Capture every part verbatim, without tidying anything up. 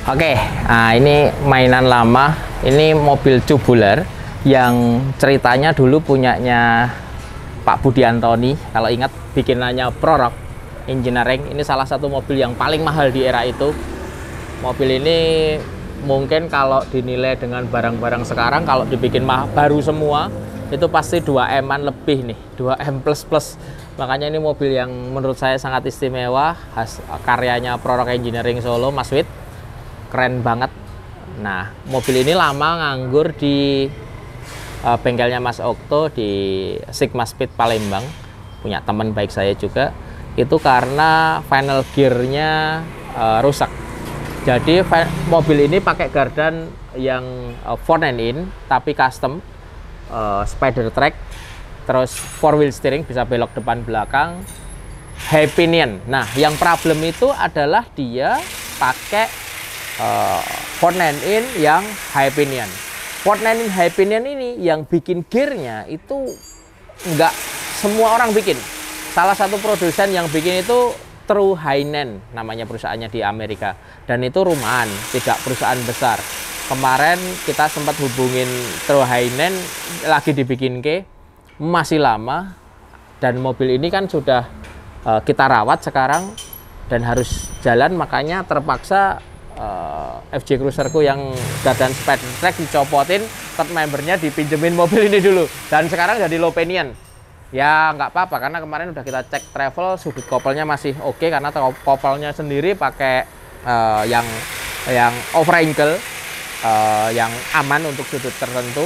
Oke, nah ini mainan lama. Ini mobil tubular yang ceritanya dulu punyanya Pak Budi Antoni. Kalau ingat bikinannya Prorok Engineering. Ini salah satu mobil yang paling mahal di era itu. Mobil ini mungkin kalau dinilai dengan barang-barang sekarang, kalau dibikin baru semua, itu pasti dua M-an lebih nih, dua M plus plus. Makanya ini mobil yang menurut saya sangat istimewa, khas karyanya Prorok Engineering Solo, Mas Wid. Keren banget. Nah, mobil ini lama nganggur di uh, bengkelnya Mas Okto di Sigma Speed Palembang. Punya teman baik saya juga. Itu karena final gearnya uh, rusak. Jadi mobil ini pakai gardan yang uh, four nine in tapi custom, uh, spider track, terus four wheel steering, bisa belok depan belakang, high pinion. Nah, yang problem itu adalah dia pakai Uh, four nine in yang high pinion. four nine in high pinion ini yang bikin gearnya itu nggak semua orang bikin. Salah satu produsen yang bikin itu True Hainan, namanya perusahaannya di Amerika, dan itu rumahan, tidak perusahaan besar. Kemarin kita sempat hubungin True Hainan, lagi dibikin ke, masih lama, dan mobil ini kan sudah uh, kita rawat sekarang dan harus jalan, makanya terpaksa Uh, F J Cruiserku yang gardan spider track dicopotin, third membernya dipinjemin mobil ini dulu, dan sekarang jadi low pinion. Ya nggak apa-apa, karena kemarin udah kita cek travel, sudut kopelnya masih oke, okay, karena kopelnya sendiri pakai uh, yang yang off wrinkle, uh, yang aman untuk sudut tertentu.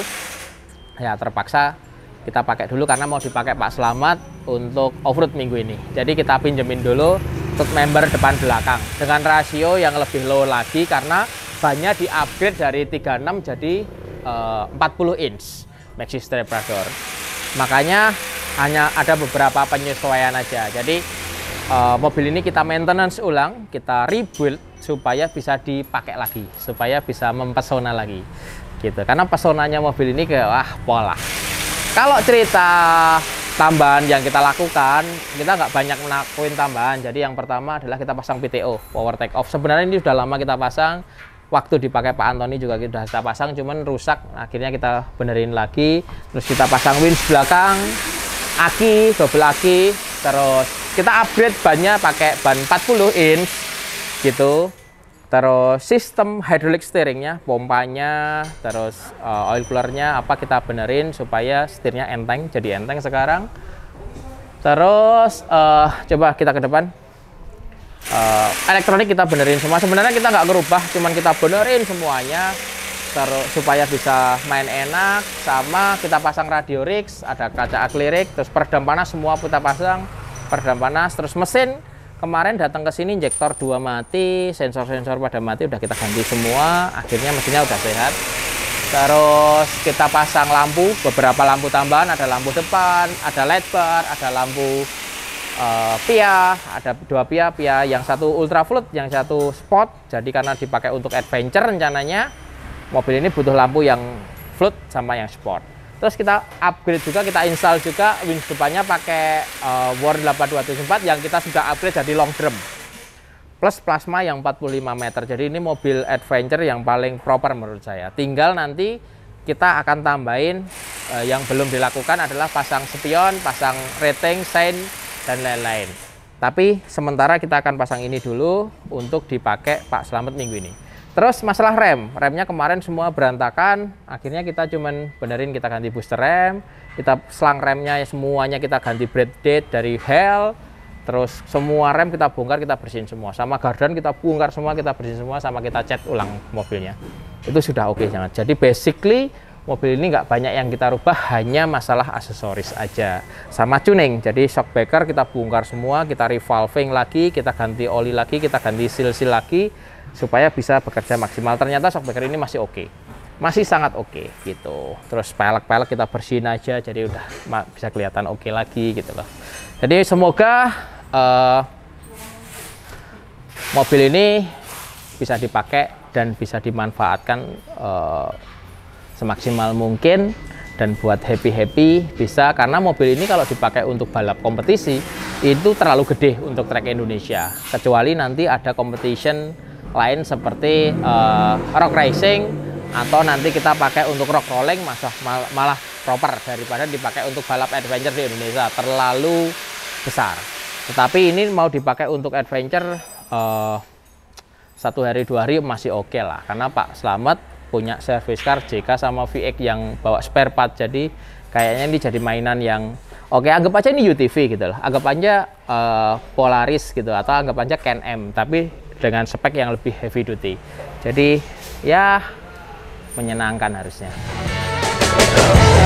Ya terpaksa kita pakai dulu karena mau dipakai Pak Slamet untuk off-road minggu ini. Jadi kita pinjemin dulu third member depan belakang dengan rasio yang lebih low lagi, karena bannya di-upgrade dari tiga puluh enam jadi uh, empat puluh inch Maxxis Stradbrador. Makanya hanya ada beberapa penyesuaian aja. Jadi uh, mobil ini kita maintenance ulang, kita rebuild supaya bisa dipakai lagi, supaya bisa mempesona lagi gitu. Karena pesonanya mobil ini kayak wah pola. Kalau cerita tambahan yang kita lakukan, kita nggak banyak melakukan tambahan. Jadi yang pertama adalah kita pasang P T O, power take off. Sebenarnya ini sudah lama kita pasang, waktu dipakai Pak Antoni juga kita sudah pasang, cuman rusak. Akhirnya kita benerin lagi. Terus kita pasang winch belakang, aki, double aki. Terus kita upgrade bannya pakai ban empat puluh inch gitu. Terus sistem hydraulic steeringnya, pompanya, terus uh, oil coolernya apa kita benerin supaya setirnya enteng, jadi enteng sekarang. Terus uh, coba kita ke depan, uh, elektronik kita benerin semua. Sebenarnya kita nggak ngerubah, cuman kita benerin semuanya terus supaya bisa main enak. Sama kita pasang radio rigs, ada kaca akrilik, terus peredam panas semua kita pasang, peredam panas. Terus mesin kemarin datang ke sini, injektor dua mati, sensor-sensor pada mati, udah kita ganti semua. Akhirnya mesinnya udah sehat. Terus kita pasang lampu, beberapa lampu tambahan, ada lampu depan, ada L E D bar, ada lampu uh, pia, ada dua pia, pia yang satu ultra flood, yang satu sport. Jadi karena dipakai untuk adventure rencananya, mobil ini butuh lampu yang flood sama yang sport. Terus kita upgrade juga, kita install juga winch depannya pakai uh, Warn delapan dua tujuh empat yang kita sudah upgrade jadi long drum. Plus plasma yang empat puluh lima meter. Jadi ini mobil adventure yang paling proper menurut saya. Tinggal nanti kita akan tambahin uh, yang belum dilakukan adalah pasang spion, pasang rating, sign, dan lain-lain. Tapi sementara kita akan pasang ini dulu untuk dipakai Pak Slamet minggu ini. Terus masalah rem, remnya kemarin semua berantakan, akhirnya kita cuman benerin, kita ganti booster rem, kita selang remnya semuanya kita ganti brake date dari Hell, terus semua rem kita bongkar, kita bersihin semua, sama gardan kita bongkar semua, kita bersihin semua, sama kita cat ulang mobilnya. Itu sudah oke sangat. Jadi basically mobil ini nggak banyak yang kita rubah, hanya masalah aksesoris aja, sama tuning. Jadi shock breaker kita bongkar semua, kita revolving lagi, kita ganti oli lagi, kita ganti seal-seal lagi, supaya bisa bekerja maksimal. Ternyata shockbreaker ini masih oke, okay. masih sangat oke okay, gitu. Terus pelek-pelek kita bersihin aja, jadi udah bisa kelihatan oke okay lagi gitu loh. Jadi semoga uh, mobil ini bisa dipakai dan bisa dimanfaatkan uh, semaksimal mungkin, dan buat happy-happy bisa, karena mobil ini kalau dipakai untuk balap kompetisi itu terlalu gede untuk trek Indonesia, kecuali nanti ada competition lain seperti uh, rock racing, atau nanti kita pakai untuk rock rolling malah, malah proper daripada dipakai untuk balap adventure di Indonesia, terlalu besar. Tetapi ini mau dipakai untuk adventure uh, satu hari dua hari masih oke okay lah, karena Pak Slamet punya service car J K sama V X yang bawa spare part, jadi kayaknya ini jadi mainan yang oke. Anggap aja ini U T V gitu loh, anggap aja uh, Polaris gitu, atau anggap aja Can-Am tapi dengan spek yang lebih heavy duty. Jadi ya menyenangkan harusnya.